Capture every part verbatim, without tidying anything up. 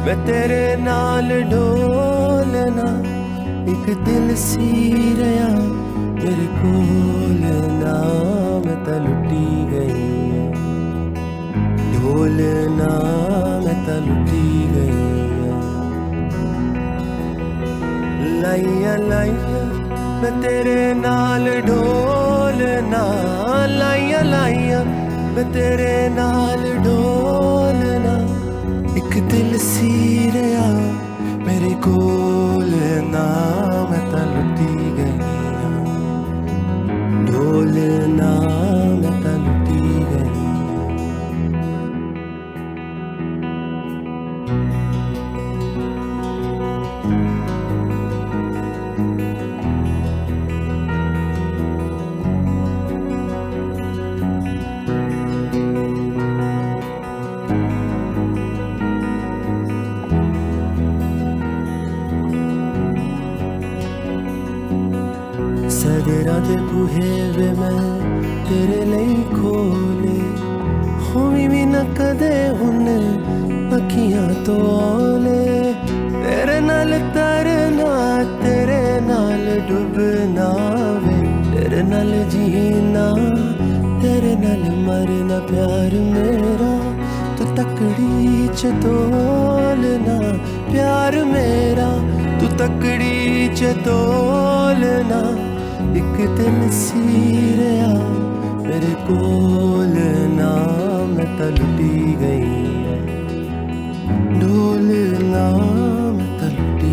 मैं तेरे नाल डोलना एक दिल सी रहा मेरे कोल ना मैं ता लुटी गई ढोलना मैं ता लुटी गई लाइया लाइया मैं तेरे नाल ढोलना लाइया लाइया मैं तेरे नाल ढोलना एक दिल सी रहा मेरे कोल ना मैं ता लुटी गई ढोलना मैं ता लुटी गई सदरा दे बूहे वे मैं तेरे लिए खोले होवी भी न कदे हुन अखियां तो ओले तेरे नाल तरना तेरे नाल डुबना वे तेरे नाल जीना तेरे नाल मरना प्यार मेरा तू तकड़ी च तोलना प्यार मेरा तू तकड़ी च तोलना एक दिल सी रहा मेरे कोल ना मैं ता लुटी गई ढोलना मैं ता लुटी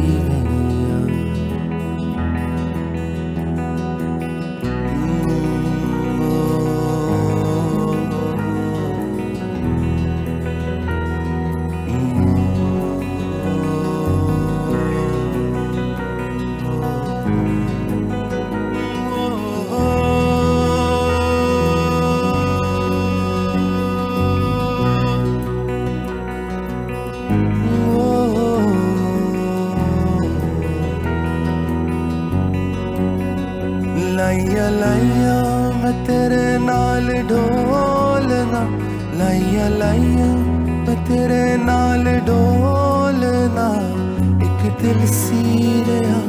लाइया लाइया मैं तेरे नाल ढोलना लाइया लाइया मैं तेरे नाल ढोलना एक दिल सी रहा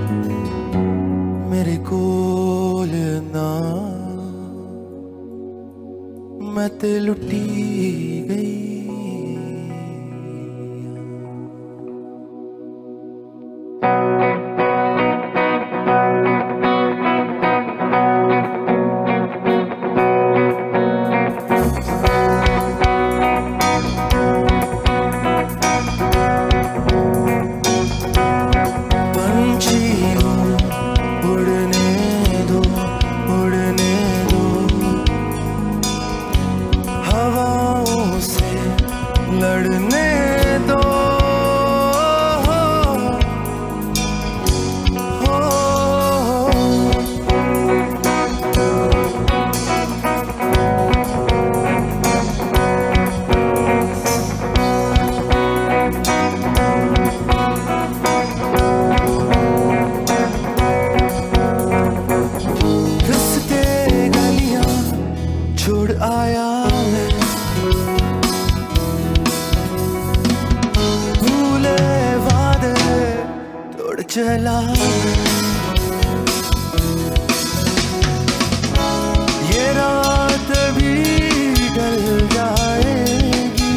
मेरे कोल ना मैं ते लुटी गई चला ये रात भी ढल जाएगी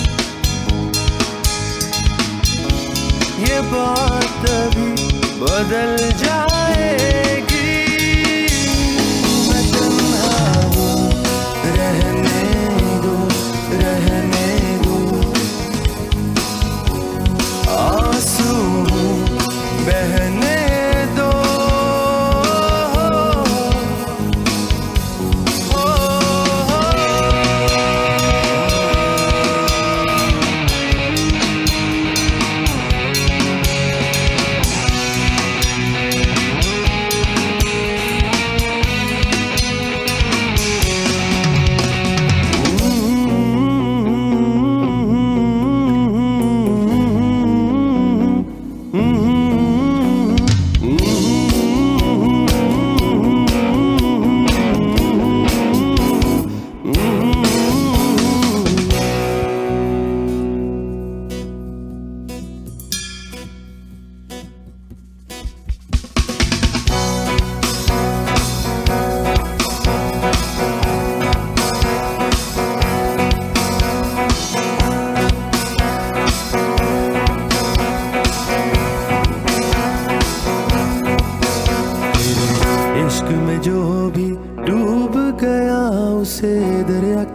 ये बात भी बदल जाएगी मैं तन्हा हूँ रहने दो रहने दो आंसू बहने दो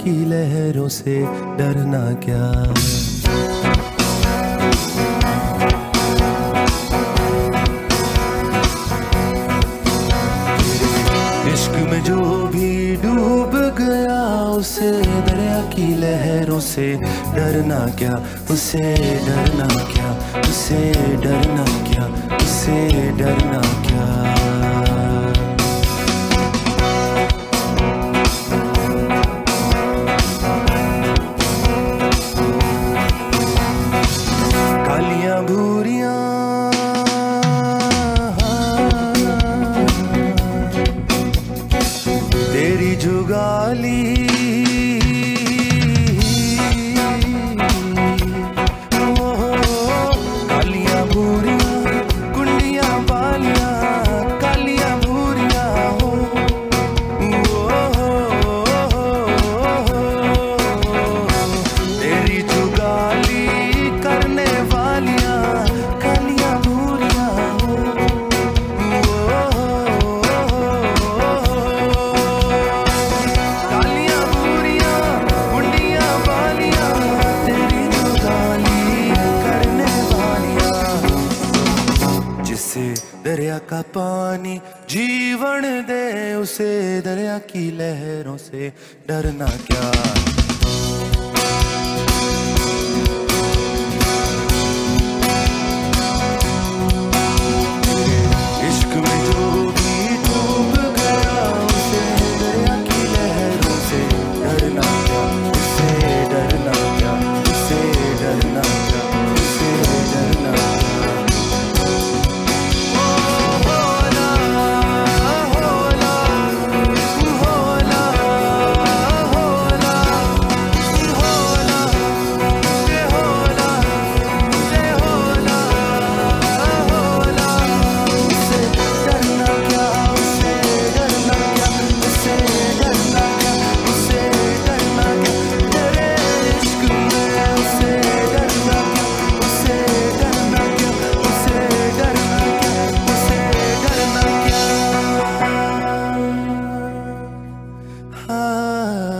की लहरों से डरना क्या। इश्क में जो भी डूब गया उसे दरिया की लहरों से डरना क्या, उसे डरना क्या, उसे डरना क्या, उसे डरना क्या। कालियां भूरियां तेरी जुगाली दरिया का पानी जीवन दे, उसे दरिया की लहरों से डरना क्या। इश्क में जो भी डूब गया उसे दरिया की लहरों से डरना क्या, उसे डरना क्या, उसे डरना क्या, उसे डरना क्या। Ah